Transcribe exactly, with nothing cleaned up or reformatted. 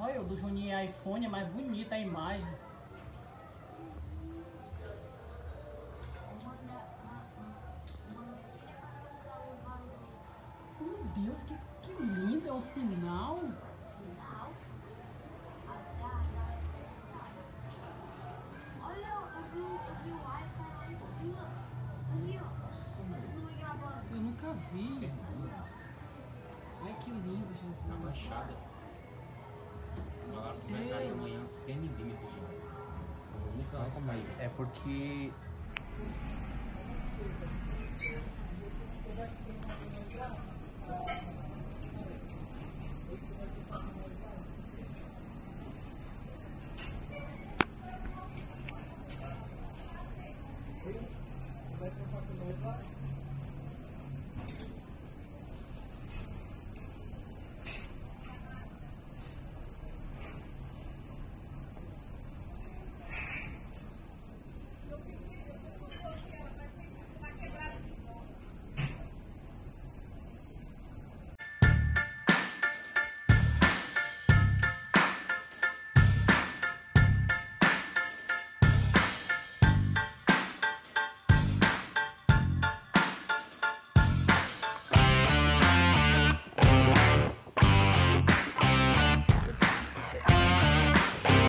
Olha, o do Juninho iPhone é mais bonita a imagem. Meu Deus, que, que lindo, é um sinal. Eu nunca vi. Ai, que lindo, Jesus. Na baixada. Agora vai cair amanhã cem milímetros de água. Nunca Nossa, mas é porque